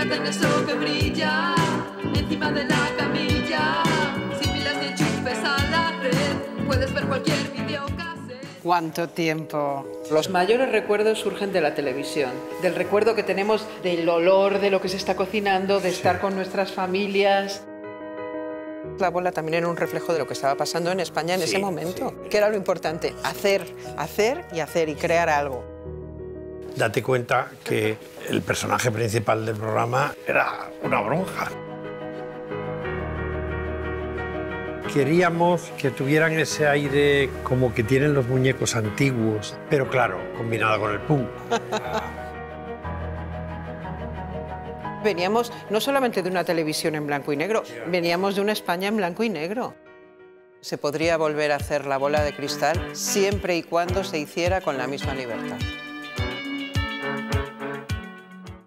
Fíjate en eso que brilla encima de la camilla. Sin pilas ni enchufes a la red, puedes ver cualquier videocassette. ¿Cuánto tiempo? Los mayores recuerdos surgen de la televisión, del recuerdo que tenemos del olor de lo que se está cocinando, de estar con nuestras familias. La bola también era un reflejo de lo que estaba pasando en España en ese momento. ¿Qué era lo importante? Hacer, hacer y hacer y crear algo. Date cuenta que el personaje principal del programa era una bronca. Queríamos que tuvieran ese aire como que tienen los muñecos antiguos, pero claro, combinado con el punk. Veníamos no solamente de una televisión en blanco y negro, veníamos de una España en blanco y negro. Se podría volver a hacer La bola de cristal siempre y cuando se hiciera con la misma libertad.